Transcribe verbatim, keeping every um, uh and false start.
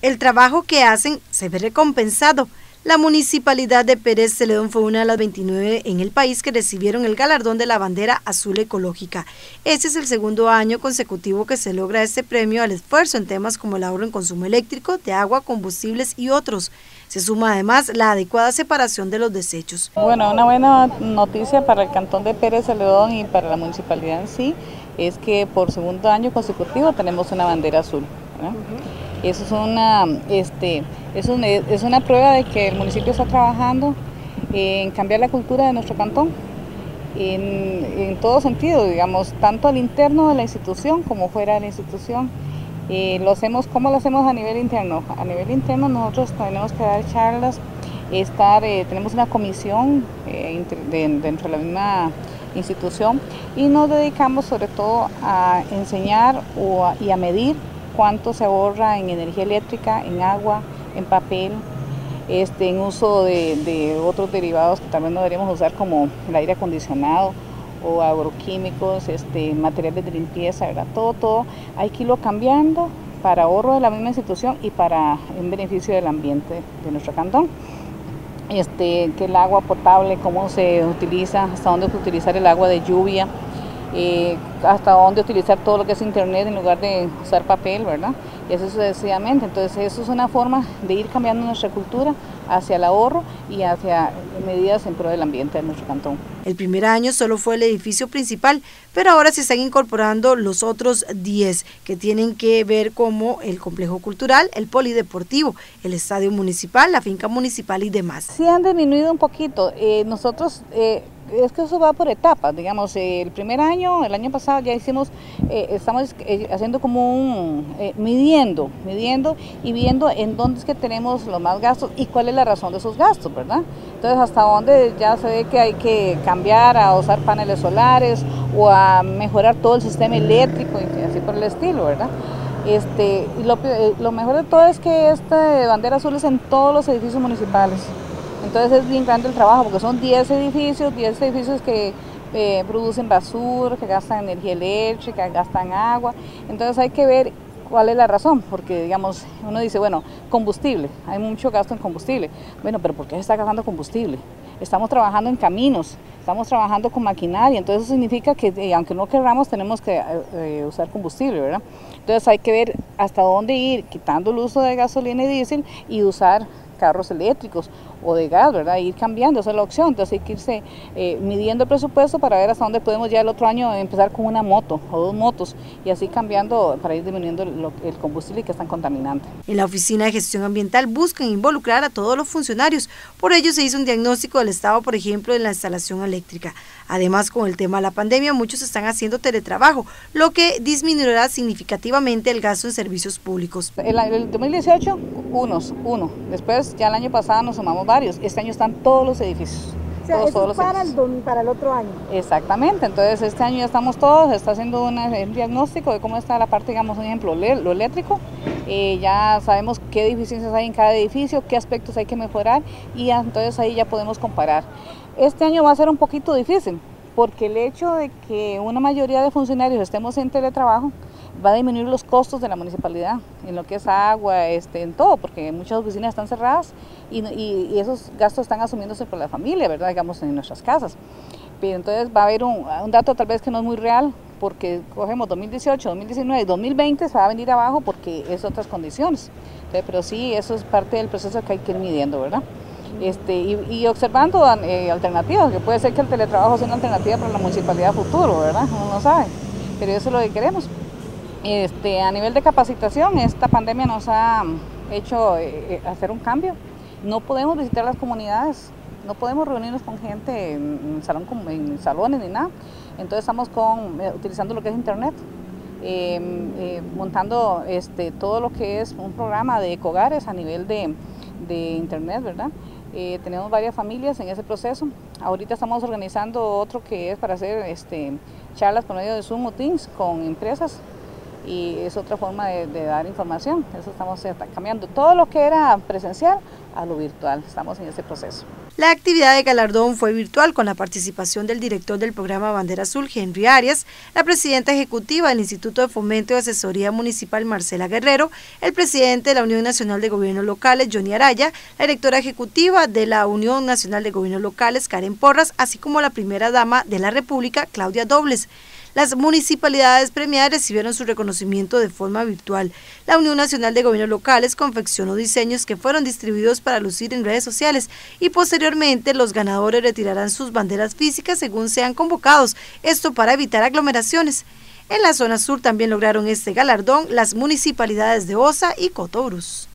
El trabajo que hacen se ve recompensado. La municipalidad de Pérez Celedón fue una de las veintinueve en el país que recibieron el galardón de la bandera azul ecológica. Este es el segundo año consecutivo que se logra este premio al esfuerzo en temas como el ahorro en consumo eléctrico, de agua, combustibles y otros. Se suma además la adecuada separación de los desechos. Bueno, una buena noticia para el cantón de Pérez Celedón y para la municipalidad en sí es que por segundo año consecutivo tenemos una bandera azul, ¿verdad? Eso es una, este, es, un, es una prueba de que el municipio está trabajando en cambiar la cultura de nuestro cantón, en, en todo sentido, digamos, tanto al interno de la institución como fuera de la institución. Eh, lo hacemos, ¿cómo lo hacemos a nivel interno? A nivel interno nosotros tenemos que dar charlas, estar, eh, tenemos una comisión eh, de, dentro de la misma institución y nos dedicamos sobre todo a enseñar o a, y a medir cuánto se ahorra en energía eléctrica, en agua, en papel, este, en uso de, de otros derivados que también no deberíamos usar como el aire acondicionado o agroquímicos, este, materiales de limpieza, ¿verdad? Todo, todo hay que irlo cambiando para ahorro de la misma institución y para en beneficio del ambiente de nuestro cantón. Este, que el agua potable, cómo se utiliza, hasta dónde utilizar el agua de lluvia, eh, hasta dónde utilizar todo lo que es internet en lugar de usar papel, ¿verdad? Y eso sucesivamente. Entonces eso es una forma de ir cambiando nuestra cultura hacia el ahorro y hacia medidas en pro del ambiente de nuestro cantón. El primer año solo fue el edificio principal, pero ahora se están incorporando los otros diez que tienen que ver como el complejo cultural, el polideportivo, el estadio municipal, la finca municipal y demás. Sí han disminuido un poquito. Eh, nosotros eh, es que eso va por etapas, digamos, eh, el primer año, el año pasado ya hicimos, eh, estamos eh, haciendo como un, eh, midiendo, midiendo y viendo en dónde es que tenemos los más gastos y cuál es la razón de esos gastos, ¿verdad? Entonces hasta dónde ya se ve que hay que cambiar a usar paneles solares o a mejorar todo el sistema eléctrico y así por el estilo, ¿verdad? Este, y lo, lo mejor de todo es que esta bandera azul es en todos los edificios municipales. Entonces es bien grande el trabajo porque son diez edificios, diez edificios que eh, producen basura, que gastan energía eléctrica, gastan agua. Entonces hay que ver cuál es la razón, porque digamos, uno dice, bueno, combustible, hay mucho gasto en combustible. Bueno, pero ¿por qué se está gastando combustible? Estamos trabajando en caminos, estamos trabajando con maquinaria, entonces eso significa que eh, aunque no queramos tenemos que eh, usar combustible, ¿verdad? Entonces hay que ver hasta dónde ir, quitando el uso de gasolina y diésel y usar carros eléctricos o de gas, ¿verdad? Ir cambiando, esa es la opción. Entonces hay que irse eh, midiendo el presupuesto para ver hasta dónde podemos ya el otro año empezar con una moto o dos motos y así cambiando para ir disminuyendo el, el combustible que es tan contaminante. En la Oficina de Gestión Ambiental buscan involucrar a todos los funcionarios. Por ello se hizo un diagnóstico del estado, por ejemplo, de la instalación eléctrica. Además, con el tema de la pandemia, muchos están haciendo teletrabajo, lo que disminuirá significativamente el gasto en servicios públicos. El, el dos mil dieciocho, unos, uno. Después, ya el año pasado nos sumamos varios. Este año están todos los edificios. O sea, todos, eso todos es los para, el, para el otro año. Exactamente, entonces este año ya estamos todos, se está haciendo una, un diagnóstico de cómo está la parte, digamos, un ejemplo, lo eléctrico. Eh, ya sabemos qué deficiencias hay en cada edificio, qué aspectos hay que mejorar y ya, entonces ahí ya podemos comparar. Este año va a ser un poquito difícil porque el hecho de que una mayoría de funcionarios estemos en teletrabajo va a disminuir los costos de la municipalidad en lo que es agua, este, en todo, porque muchas oficinas están cerradas y, y, y esos gastos están asumiéndose por la familia, ¿verdad? Digamos, en nuestras casas. Pero entonces va a haber un, un dato tal vez que no es muy real, porque cogemos dos mil dieciocho, dos mil diecinueve y dos mil veinte se va a venir abajo porque es otras condiciones. Entonces, pero sí, eso es parte del proceso que hay que ir midiendo, ¿verdad? Este, y, y observando eh, alternativas, que puede ser que el teletrabajo sea una alternativa para la municipalidad futuro, ¿verdad? Uno no sabe, pero eso es lo que queremos. Este, a nivel de capacitación, esta pandemia nos ha hecho eh, hacer un cambio. No podemos visitar las comunidades, no podemos reunirnos con gente en, salón, en salones ni nada. Entonces estamos con, eh, utilizando lo que es internet, eh, eh, montando este, todo lo que es un programa de ecogares a nivel de, de internet, ¿verdad? Eh, tenemos varias familias en ese proceso. Ahorita estamos organizando otro que es para hacer este, charlas por medio de Zoom o Teams con empresas. Y es otra forma de, de dar información. Eso estamos cambiando todo lo que era presencial a lo virtual. Estamos en ese proceso. La actividad de galardón fue virtual con la participación del director del programa Bandera Azul, Henry Arias, la presidenta ejecutiva del Instituto de Fomento y Asesoría Municipal, Marcela Guerrero, el presidente de la Unión Nacional de Gobiernos Locales, Johnny Araya, la directora ejecutiva de la Unión Nacional de Gobiernos Locales, Karen Porras, así como la primera dama de la República, Claudia Dobles. Las municipalidades premiadas recibieron su reconocimiento de forma virtual. La Unión Nacional de Gobiernos Locales confeccionó diseños que fueron distribuidos para lucir en redes sociales y posteriormente los ganadores retirarán sus banderas físicas según sean convocados, esto para evitar aglomeraciones. En la zona sur también lograron este galardón las municipalidades de Osa y Cotobruz.